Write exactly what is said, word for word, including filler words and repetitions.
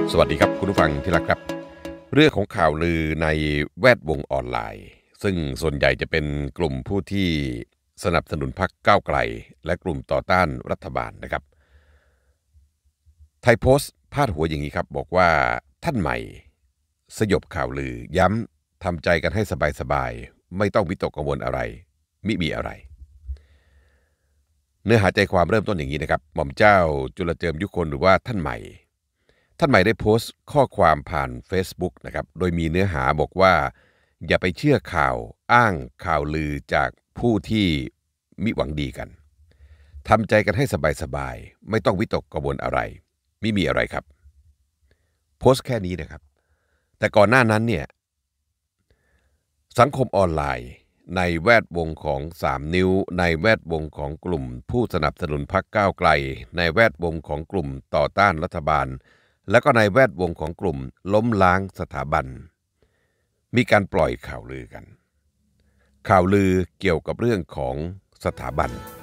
สวัสดีครับคุณผู้ฟังที่รักครับเรื่องของข่าวลือในแวดวงออนไลน์ซึ่งส่วนใหญ่จะเป็นกลุ่มผู้ที่สนับสนุนพรรคก้าวไกลและกลุ่มต่อต้านรัฐบาลนะครับไทยโพสต์พาดหัวอย่างนี้ครับบอกว่าท่านใหม่สยบข่าวลือย้ำทำใจกันให้สบายๆไม่ต้องวิตกกังวลอะไรมิมีอะไรเนื้อหาใจความเริ่มต้นอย่างนี้นะครับหม่อมเจ้าจุลเจิมยุคนหรือว่าท่านใหม่ท่านใหม่ได้โพสต์ข้อความผ่าน เฟซบุ๊ก นะครับโดยมีเนื้อหาบอกว่าอย่าไปเชื่อข่าวอ้างข่าวลือจากผู้ที่มิหวังดีกันทำใจกันให้สบายๆไม่ต้องวิตกกังวลอะไรไม่มีอะไรครับโพสต์แค่นี้นะครับแต่ก่อนหน้านั้นเนี่ยสังคมออนไลน์ในแวดวงของสามนิ้วในแวดวงของกลุ่มผู้สนับสนุนพรรคก้าวไกลในแวดวงของกลุ่มต่อต้านรัฐบาลและก็ในแวดวงของกลุ่มล้มล้างสถาบันมีการปล่อยข่าวลือกันข่าวลือเกี่ยวกับเรื่องของสถาบัน